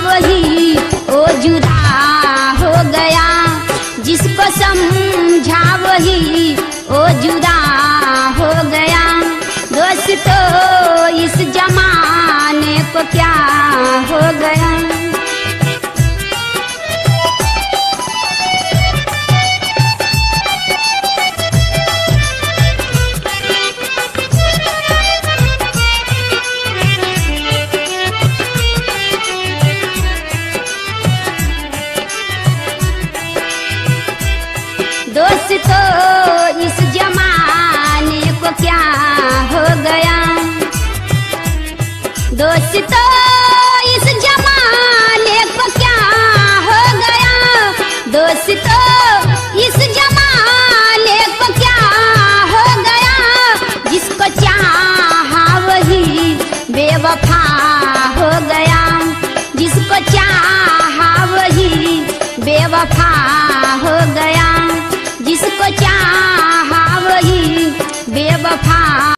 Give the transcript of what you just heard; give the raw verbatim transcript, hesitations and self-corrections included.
वही ओ जुदा हो गया, जिसको समझा वही ओ जुदा हो गया। दोस्तों इस जमाने को क्या हो गया। दोस्तों इस जमाने को क्या हो गया। दोस्तों इस जमाने को क्या हो गया। दोस्तों इस जमाने को क्या हो गया। जिसको चाहा वही बेवफा हो गया। जिसको चाहा वही बेवफा हो गया। जिसको चाहा वही बेवफा